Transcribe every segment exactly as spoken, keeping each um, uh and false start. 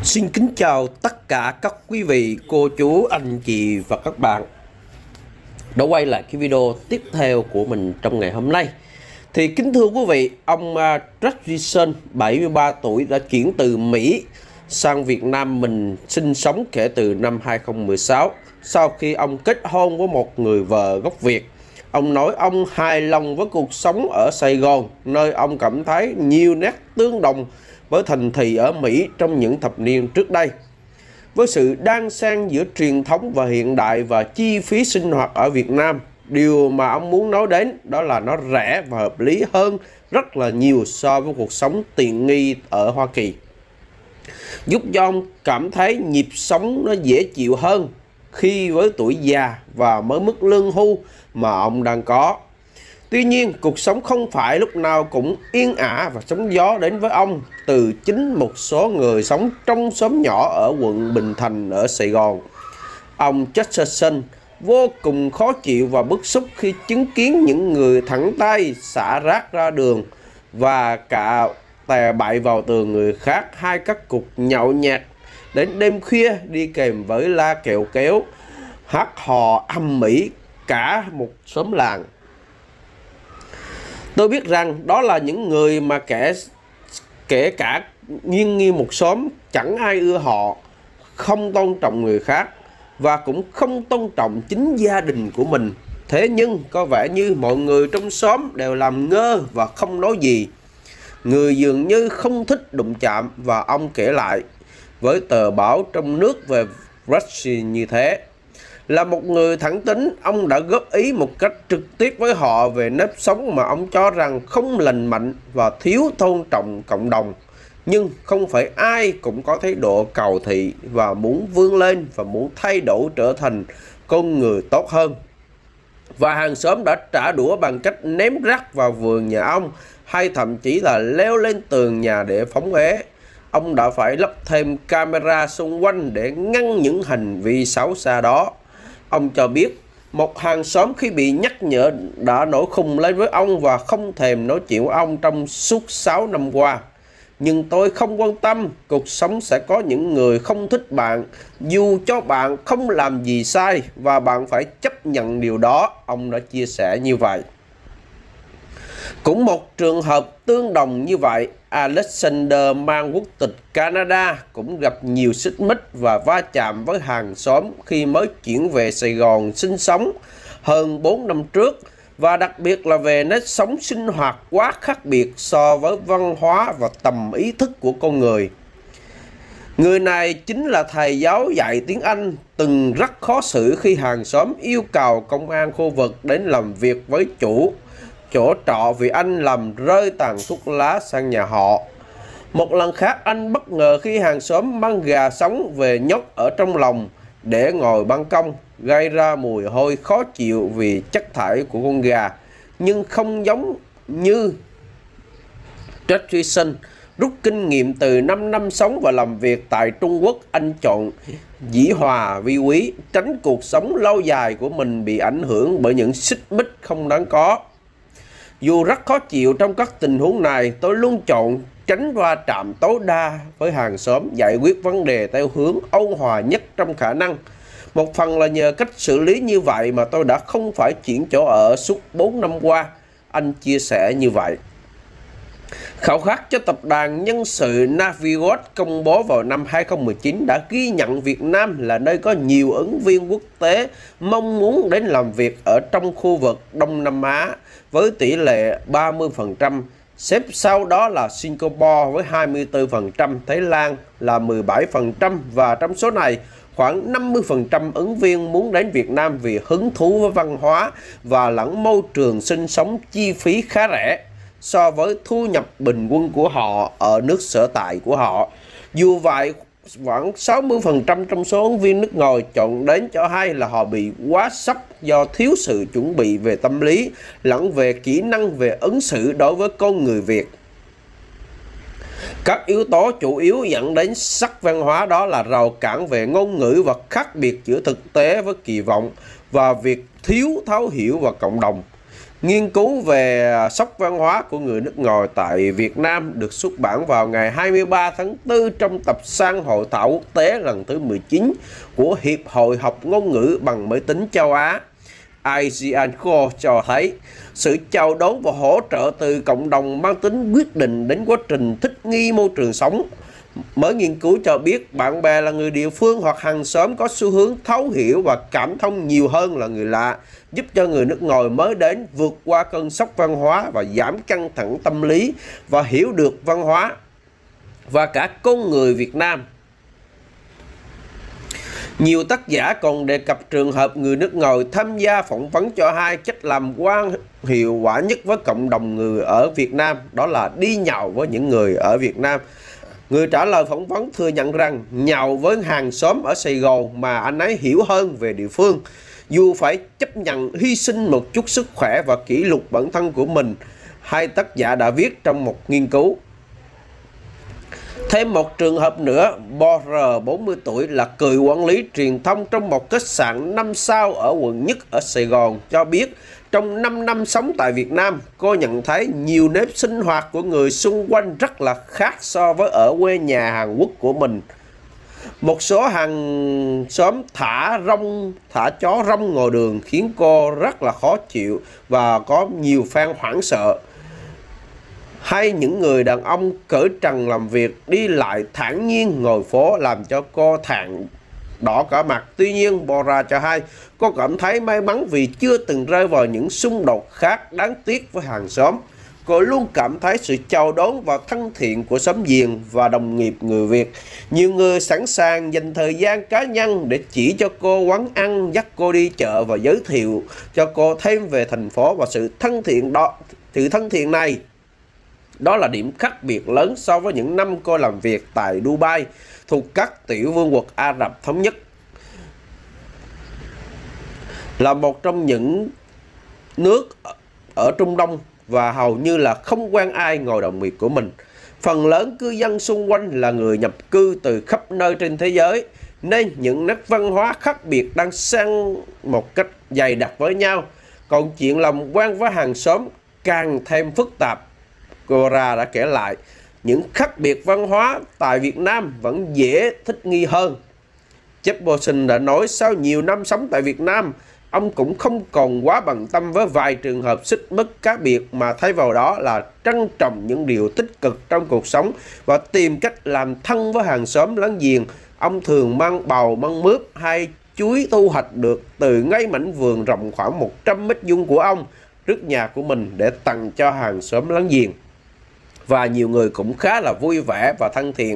Xin kính chào tất cả các quý vị, cô chú, anh chị và các bạn đã quay lại cái video tiếp theo của mình trong ngày hôm nay. Thì kính thưa quý vị, ông uh, Travis, bảy mươi ba tuổi, đã chuyển từ Mỹ sang Việt Nam mình sinh sống kể từ năm hai không một sáu. Sau khi ông kết hôn với một người vợ gốc Việt, ông nói ông hài lòng với cuộc sống ở Sài Gòn, nơi ông cảm thấy nhiều nét tương đồng với thành thị ở Mỹ trong những thập niên trước đây. Với sự đan xen giữa truyền thống và hiện đại và chi phí sinh hoạt ở Việt Nam, điều mà ông muốn nói đến đó là nó rẻ và hợp lý hơn rất là nhiều so với cuộc sống tiện nghi ở Hoa Kỳ, giúp cho ông cảm thấy nhịp sống nó dễ chịu hơn khi với tuổi già và với mức lương hưu mà ông đang có. Tuy nhiên, cuộc sống không phải lúc nào cũng yên ả và sóng gió đến với ông từ chính một số người sống trong xóm nhỏ ở quận Bình Thạnh ở Sài Gòn. Ông Chesterton vô cùng khó chịu và bức xúc khi chứng kiến những người thẳng tay xả rác ra đường và cả tè bậy vào tường người khác, hay các cuộc nhậu nhẹt đến đêm khuya đi kèm với la kẹo kéo, hát hò âm mỹ cả một xóm làng. Tôi biết rằng đó là những người mà kẻ kể cả nghiêng nghiêng một xóm chẳng ai ưa họ, không tôn trọng người khác và cũng không tôn trọng chính gia đình của mình. Thế nhưng có vẻ như mọi người trong xóm đều làm ngơ và không nói gì. Người dường như không thích đụng chạm, và ông kể lại với tờ báo trong nước về Russia như thế. Là một người thẳng tính, ông đã góp ý một cách trực tiếp với họ về nếp sống mà ông cho rằng không lành mạnh và thiếu tôn trọng cộng đồng. Nhưng không phải ai cũng có thái độ cầu thị và muốn vươn lên và muốn thay đổi trở thành con người tốt hơn. Và hàng xóm đã trả đũa bằng cách ném rác vào vườn nhà ông, hay thậm chí là leo lên tường nhà để phóng ế. Ông đã phải lắp thêm camera xung quanh để ngăn những hành vi xấu xa đó. Ông cho biết một hàng xóm khi bị nhắc nhở đã nổi khùng lên với ông và không thèm nói chuyện với ông trong suốt sáu năm qua. Nhưng tôi không quan tâm, cuộc sống sẽ có những người không thích bạn, dù cho bạn không làm gì sai, và bạn phải chấp nhận điều đó, ông đã chia sẻ như vậy. Cũng một trường hợp tương đồng như vậy, Alexander mang quốc tịch Canada cũng gặp nhiều xích mích và va chạm với hàng xóm khi mới chuyển về Sài Gòn sinh sống hơn bốn năm trước, và đặc biệt là về nếp sống sinh hoạt quá khác biệt so với văn hóa và tầm ý thức của con người. Người này chính là thầy giáo dạy tiếng Anh, từng rất khó xử khi hàng xóm yêu cầu công an khu vực đến làm việc với chủ chỗ trọ vì anh làm rơi tàn thuốc lá sang nhà họ. Một lần khác, anh bất ngờ khi hàng xóm mang gà sống về nhốt ở trong lồng để ngồi ban công, gây ra mùi hôi khó chịu vì chất thải của con gà. Nhưng không giống như Travis, rút kinh nghiệm từ năm năm sống và làm việc tại Trung Quốc, anh chọn dĩ hòa vi quý, tránh cuộc sống lâu dài của mình bị ảnh hưởng bởi những xích mích không đáng có. Dù rất khó chịu trong các tình huống này, tôi luôn chọn tránh va chạm tối đa với hàng xóm, giải quyết vấn đề theo hướng ôn hòa nhất trong khả năng. Một phần là nhờ cách xử lý như vậy mà tôi đã không phải chuyển chỗ ở suốt bốn năm qua, anh chia sẻ như vậy. Khảo sát cho tập đoàn nhân sự Navigos công bố vào năm hai không một chín đã ghi nhận Việt Nam là nơi có nhiều ứng viên quốc tế mong muốn đến làm việc ở trong khu vực Đông Nam Á với tỷ lệ ba mươi phần trăm, xếp sau đó là Singapore với hai mươi tư phần trăm, Thái Lan là mười bảy phần trăm, và trong số này khoảng năm mươi phần trăm ứng viên muốn đến Việt Nam vì hứng thú với văn hóa và lẫn môi trường sinh sống chi phí khá rẻ so với thu nhập bình quân của họ ở nước sở tại của họ. Dù vậy, khoảng sáu mươi phần trăm trong số ứng viên nước ngoài chọn đến cho hay là họ bị quá sốc do thiếu sự chuẩn bị về tâm lý lẫn về kỹ năng về ứng xử đối với con người Việt. Các yếu tố chủ yếu dẫn đến sắc văn hóa đó là rào cản về ngôn ngữ và khác biệt giữa thực tế với kỳ vọng, và việc thiếu thấu hiểu và cộng đồng. Nghiên cứu về sốc văn hóa của người nước ngoài tại Việt Nam được xuất bản vào ngày hai mươi ba tháng tư trong tập san hội thảo quốc tế lần thứ mười chín của Hiệp hội học ngôn ngữ bằng máy tính châu Á ASEANCO cho thấy sự chào đón và hỗ trợ từ cộng đồng mang tính quyết định đến quá trình thích nghi môi trường sống. Mới nghiên cứu cho biết bạn bè là người địa phương hoặc hàng xóm có xu hướng thấu hiểu và cảm thông nhiều hơn là người lạ, giúp cho người nước ngoài mới đến vượt qua cơn sốc văn hóa và giảm căng thẳng tâm lý và hiểu được văn hóa và cả con người Việt Nam. Nhiều tác giả còn đề cập trường hợp người nước ngoài tham gia phỏng vấn cho hai cách làm quan hiệu quả nhất với cộng đồng người ở Việt Nam, đó là đi nhậu với những người ở Việt Nam. Người trả lời phỏng vấn thừa nhận rằng nhậu với hàng xóm ở Sài Gòn mà anh ấy hiểu hơn về địa phương, dù phải chấp nhận hy sinh một chút sức khỏe và kỷ luật bản thân của mình, hai tác giả đã viết trong một nghiên cứu. Thêm một trường hợp nữa, Bor, bốn mươi tuổi, là cựu quản lý truyền thông trong một khách sạn năm sao ở quận Nhất ở Sài Gòn, cho biết trong năm năm sống tại Việt Nam, cô nhận thấy nhiều nếp sinh hoạt của người xung quanh rất là khác so với ở quê nhà Hàn Quốc của mình. Một số hàng xóm thả rong, thả chó rong ngoài đường khiến cô rất là khó chịu và có nhiều fan hoảng sợ. Hay những người đàn ông cởi trần làm việc đi lại thản nhiên ngồi phố làm cho cô thẹn đỏ cả mặt. Tuy nhiên, Bora cho hay cô cảm thấy may mắn vì chưa từng rơi vào những xung đột khác đáng tiếc với hàng xóm. Cô luôn cảm thấy sự chào đón và thân thiện của xóm giềng và đồng nghiệp người Việt. Nhiều người sẵn sàng dành thời gian cá nhân để chỉ cho cô quán ăn, dắt cô đi chợ và giới thiệu cho cô thêm về thành phố. Và sự thân thiện đó, sự thân thiện này, đó là điểm khác biệt lớn so với những năm cô làm việc tại Dubai, thuộc các tiểu vương quốc Ả Rập Thống Nhất, là một trong những nước ở Trung Đông và hầu như là không quen ai ngoài đồng nghiệp của mình. Phần lớn cư dân xung quanh là người nhập cư từ khắp nơi trên thế giới, nên những nét văn hóa khác biệt đang xen một cách dày đặc với nhau. Còn chuyện làm quen với hàng xóm càng thêm phức tạp. Cora đã kể lại, những khác biệt văn hóa tại Việt Nam vẫn dễ thích nghi hơn. Jeff Bezos đã nói sau nhiều năm sống tại Việt Nam, ông cũng không còn quá bận tâm với vài trường hợp xích mích cá biệt, mà thay vào đó là trân trọng những điều tích cực trong cuộc sống và tìm cách làm thân với hàng xóm láng giềng. Ông thường mang bầu, mang mướp hay chuối thu hoạch được từ ngay mảnh vườn rộng khoảng một trăm mét vuông của ông trước nhà của mình để tặng cho hàng xóm láng giềng. Và nhiều người cũng khá là vui vẻ và thân thiện.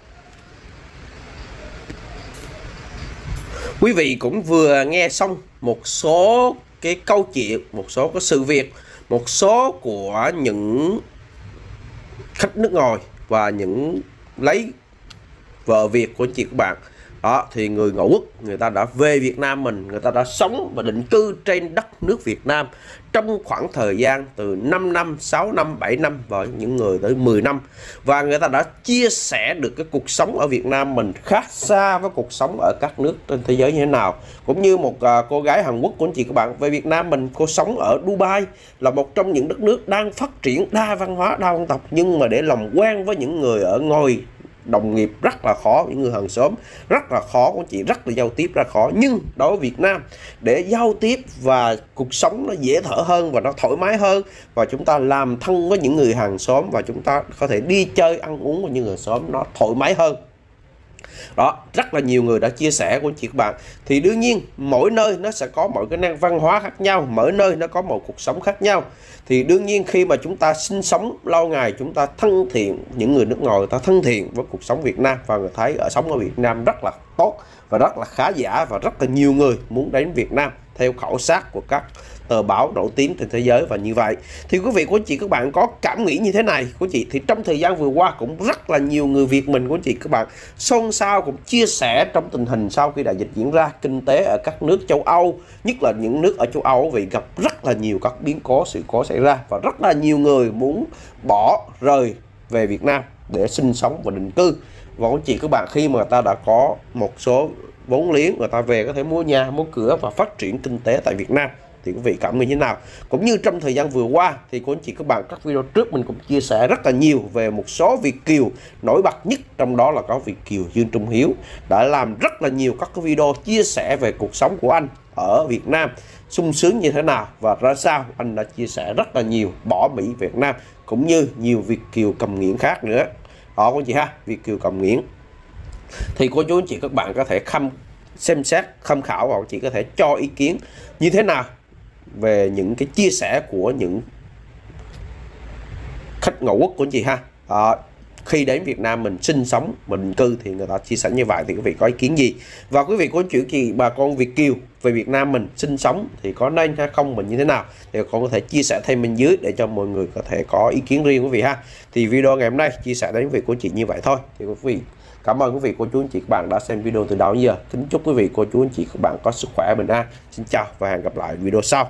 Quý vị cũng vừa nghe xong một số cái câu chuyện, một số cái sự việc, một số của những khách nước ngoài và những lấy vợ Việt của anh chị các bạn. Đó, thì người ngoại quốc người ta đã về Việt Nam mình, người ta đã sống và định cư trên đất nước Việt Nam trong khoảng thời gian từ năm năm, sáu năm, bảy năm và những người tới mười năm. Và người ta đã chia sẻ được cái cuộc sống ở Việt Nam mình khác xa với cuộc sống ở các nước trên thế giới như thế nào. Cũng như một uh, cô gái Hàn Quốc của anh chị các bạn về Việt Nam mình, cô sống ở Dubai, là một trong những đất nước đang phát triển đa văn hóa, đa dân tộc, nhưng mà để làm quen với những người ở ngoài đồng nghiệp rất là khó, những người hàng xóm rất là khó, của chị rất là giao tiếp rất khó. Nhưng đối với Việt Nam, để giao tiếp và cuộc sống nó dễ thở hơn và nó thoải mái hơn, và chúng ta làm thân với những người hàng xóm và chúng ta có thể đi chơi ăn uống với những người xóm nó thoải mái hơn. Đó, rất là nhiều người đã chia sẻ của chị các bạn. Thì đương nhiên mỗi nơi nó sẽ có mỗi cái nét văn hóa khác nhau, mỗi nơi nó có một cuộc sống khác nhau. Thì đương nhiên khi mà chúng ta sinh sống lâu ngày, chúng ta thân thiện, những người nước ngoài người ta thân thiện với cuộc sống Việt Nam và người thấy ở sống ở Việt Nam rất là tốt và rất là khá giả, và rất là nhiều người muốn đến Việt Nam theo khảo sát của các tờ báo nổi tiếng trên thế giới. Và như vậy thì quý vị của chị các bạn có cảm nghĩ như thế này của chị? Thì trong thời gian vừa qua cũng rất là nhiều người Việt mình của chị các bạn xôn xao, cũng chia sẻ trong tình hình sau khi đại dịch diễn ra, kinh tế ở các nước châu Âu, nhất là những nước ở châu Âu vì gặp rất là nhiều các biến cố, sự cố xảy ra, và rất là nhiều người muốn bỏ rời về Việt Nam để sinh sống và định cư. Và của chị các bạn khi mà người ta đã có một số vốn liếng, người ta về có thể mua nhà, mua cửa và phát triển kinh tế tại Việt Nam. thì quý vị cảm nghĩ như thế nào? Cũng như trong thời gian vừa qua thì của anh chị các bạn, các video trước mình cũng chia sẻ rất là nhiều về một số Việt kiều nổi bật nhất, trong đó là có Việt kiều Dương Trung Hiếu đã làm rất là nhiều các cái video chia sẻ về cuộc sống của anh ở Việt Nam sung sướng như thế nào và ra sao. Anh đã chia sẻ rất là nhiều bỏ Mỹ Việt Nam, cũng như nhiều Việt kiều cầm nghiện khác nữa đó cô chị ha. Việt kiều cầm nghiện thì cô chú anh chị các bạn có thể khăm xem xét tham khảo, và chị có thể cho ý kiến như thế nào về những cái chia sẻ của những khách ngoại quốc của anh chị ha. À, khi đến Việt Nam mình sinh sống, mình định cư thì người ta chia sẻ như vậy thì quý vị có ý kiến gì? Và quý vị có chuyện gì bà con Việt kiều về Việt Nam mình sinh sống thì có nên hay không, mình như thế nào thì con có thể chia sẻ thêm bên dưới để cho mọi người có thể có ý kiến riêng quý vị ha. Thì video ngày hôm nay chia sẻ đến quý vị của chị như vậy thôi. Thì quý vị cảm ơn quý vị cô chú anh chị các bạn đã xem video từ đầu đến giờ. Kính chúc quý vị cô chú anh chị các bạn có sức khỏe bình an. Xin chào và hẹn gặp lại video sau.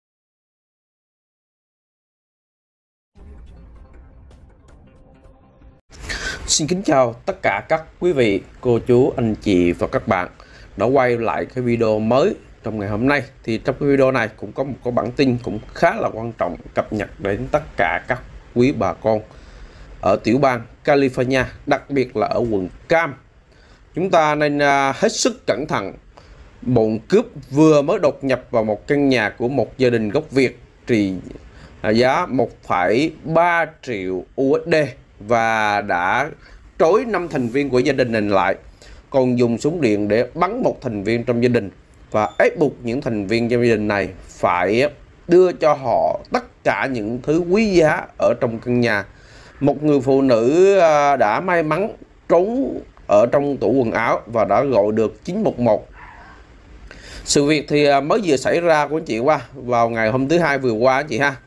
Xin kính chào tất cả các quý vị, cô chú, anh chị và các bạn đã quay lại cái video mới trong ngày hôm nay. Thì trong cái video này cũng có một cái bản tin cũng khá là quan trọng cập nhật đến tất cả các quý bà con ở tiểu bang California, đặc biệt là ở quận Cam. Chúng ta nên uh, hết sức cẩn thận. Bọn cướp vừa mới đột nhập vào một căn nhà của một gia đình gốc Việt trị uh, giá một phẩy ba triệu u ét đê và đã trói năm thành viên của gia đình này lại, còn dùng súng điện để bắn một thành viên trong gia đình và ép buộc những thành viên trong gia đình này phải đưa cho họ tất cả những thứ quý giá ở trong căn nhà. Một người phụ nữ đã may mắn trốn ở trong tủ quần áo và đã gọi được chín một một. Sự việc thì mới vừa xảy ra của anh chị qua vào ngày hôm thứ Hai vừa qua anh chị ha.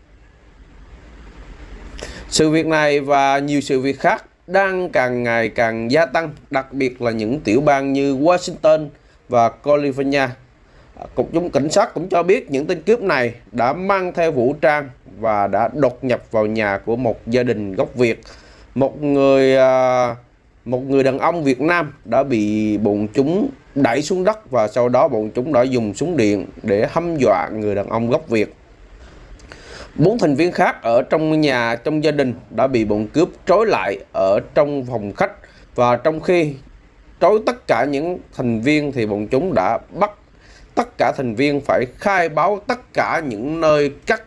Sự việc này và nhiều sự việc khác đang càng ngày càng gia tăng, đặc biệt là những tiểu bang như Washington và California. Cục chúng cảnh sát cũng cho biết những tên cướp này đã mang theo vũ trang và đã đột nhập vào nhà của một gia đình gốc Việt. Một người một người đàn ông Việt Nam đã bị bọn chúng đẩy xuống đất và sau đó bọn chúng đã dùng súng điện để hăm dọa người đàn ông gốc Việt. Bốn thành viên khác ở trong nhà trong gia đình đã bị bọn cướp trói lại ở trong phòng khách, và trong khi trói tất cả những thành viên thì bọn chúng đã bắt tất cả thành viên phải khai báo tất cả những nơi cất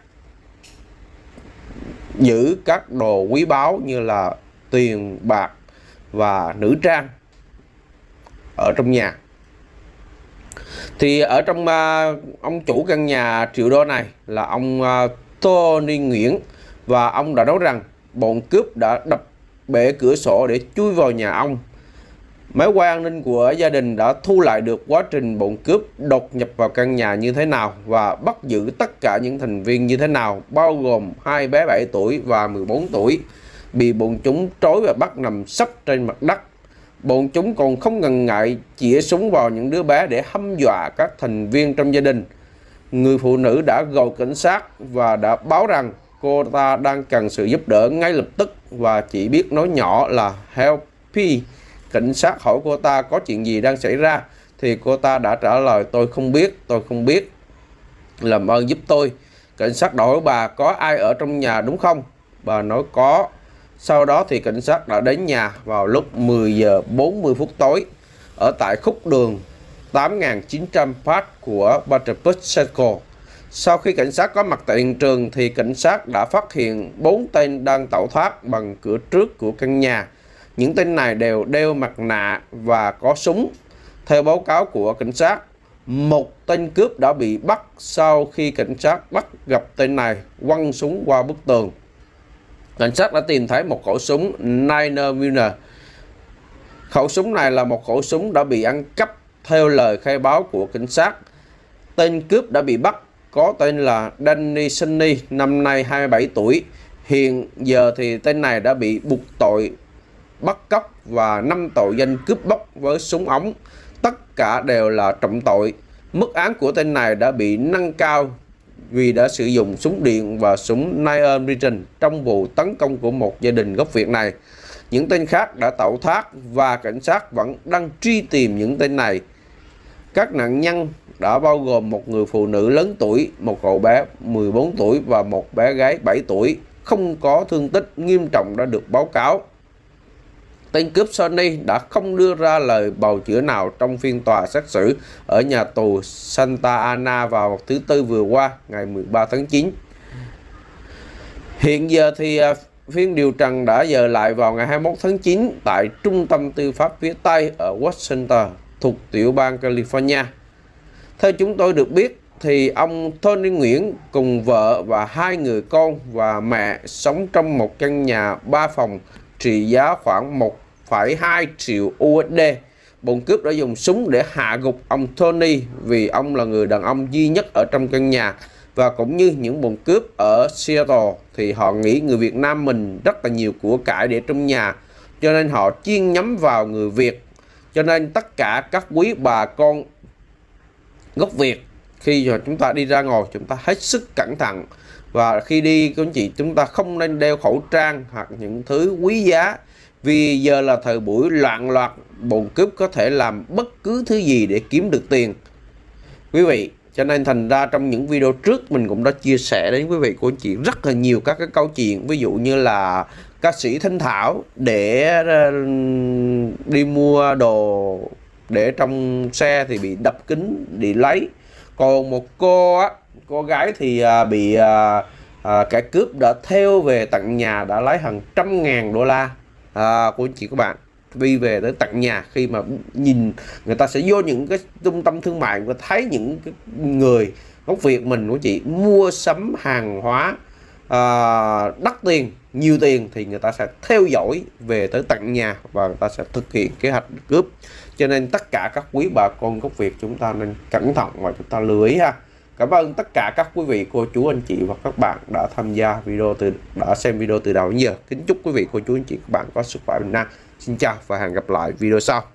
giữ các đồ quý báu như là tiền bạc và nữ trang ở trong nhà. Thì ở trong uh, ông chủ căn nhà triệu đô này là ông uh, Tony Nguyễn, và ông đã nói rằng bọn cướp đã đập bể cửa sổ để chui vào nhà ông. Máy quay an ninh của gia đình đã thu lại được quá trình bọn cướp đột nhập vào căn nhà như thế nào và bắt giữ tất cả những thành viên như thế nào, bao gồm hai bé bảy tuổi và mười bốn tuổi bị bọn chúng trói và bắt nằm sấp trên mặt đất. Bọn chúng còn không ngần ngại chĩa súng vào những đứa bé để hăm dọa các thành viên trong gia đình. Người phụ nữ đã gọi cảnh sát và đã báo rằng cô ta đang cần sự giúp đỡ ngay lập tức và chỉ biết nói nhỏ là help me. Cảnh sát hỏi cô ta có chuyện gì đang xảy ra thì cô ta đã trả lời tôi không biết, tôi không biết, làm ơn giúp tôi. Cảnh sát hỏi bà có ai ở trong nhà đúng không? Bà nói có. Sau đó thì cảnh sát đã đến nhà vào lúc mười giờ bốn mươi phút tối ở tại khúc đường tám nghìn chín trăm Park của Butterbush Circle. Sau khi cảnh sát có mặt tại hiện trường thì cảnh sát đã phát hiện bốn tên đang tẩu thoát bằng cửa trước của căn nhà. Những tên này đều đeo mặt nạ và có súng. Theo báo cáo của cảnh sát, một tên cướp đã bị bắt sau khi cảnh sát bắt gặp tên này quăng súng qua bức tường. Cảnh sát đã tìm thấy một khẩu súng nine millimeter. Khẩu súng này là một khẩu súng đã bị ăn cắp theo lời khai báo của cảnh sát. Tên cướp đã bị bắt có tên là Danny Sunny, năm nay hai mươi bảy tuổi. Hiện giờ thì tên này đã bị buộc tội bắt cóc và năm tội danh cướp bóc với súng ống. Tất cả đều là trọng tội. Mức án của tên này đã bị nâng cao vì đã sử dụng súng điện và súng nine millimeter trong vụ tấn công của một gia đình gốc Việt này. Những tên khác đã tẩu thoát và cảnh sát vẫn đang truy tìm những tên này. Các nạn nhân đã bao gồm một người phụ nữ lớn tuổi, một cậu bé mười bốn tuổi và một bé gái bảy tuổi. Không có thương tích nghiêm trọng đã được báo cáo. Tên cướp Sony đã không đưa ra lời bào chữa nào trong phiên tòa xét xử ở nhà tù Santa Ana vào thứ Tư vừa qua, ngày mười ba tháng chín. Hiện giờ thì phiên điều trần đã dời lại vào ngày hai mươi mốt tháng chín tại Trung tâm Tư pháp phía Tây ở Washington, thuộc tiểu bang California. Theo chúng tôi được biết, thì ông Tony Nguyễn cùng vợ và hai người con và mẹ sống trong một căn nhà ba phòng trị giá khoảng một phẩy hai triệu u ét đê. Bọn cướp đã dùng súng để hạ gục ông Tony vì ông là người đàn ông duy nhất ở trong căn nhà. Và cũng như những bọn cướp ở Seattle thì họ nghĩ người Việt Nam mình rất là nhiều của cải để trong nhà, cho nên họ chuyên nhắm vào người Việt. Cho nên tất cả các quý bà con gốc Việt, khi mà chúng ta đi ra ngoài chúng ta hết sức cẩn thận, và khi đi các anh chị chúng ta không nên đeo khẩu trang hoặc những thứ quý giá, vì giờ là thời buổi loạn loạt, bọn cướp có thể làm bất cứ thứ gì để kiếm được tiền quý vị. Cho nên thành ra trong những video trước mình cũng đã chia sẻ đến quý vị của anh chị rất là nhiều các cái câu chuyện, ví dụ như là ca sĩ Thanh Thảo để đi mua đồ để trong xe thì bị đập kính bị lấy. Còn một cô á, cô gái thì à, bị à, à, kẻ cướp đã theo về tận nhà, đã lấy hàng trăm ngàn đô la à, của anh chị các bạn, đi về tới tận nhà. Khi mà nhìn người ta sẽ vô những cái trung tâm thương mại và thấy những cái người gốc Việt mình của chị mua sắm hàng hóa à, đắt tiền, nhiều tiền, thì người ta sẽ theo dõi về tới tận nhà và người ta sẽ thực hiện kế hoạch cướp. Cho nên tất cả các quý bà con gốc Việt chúng ta nên cẩn thận và chúng ta lưu ý ha. Cảm ơn tất cả các quý vị, cô chú, anh chị và các bạn đã tham gia video từ đã xem video từ đầu đến giờ. Kính chúc quý vị, cô chú, anh chị, các bạn có sức khỏe bình an. Xin chào và hẹn gặp lại video sau.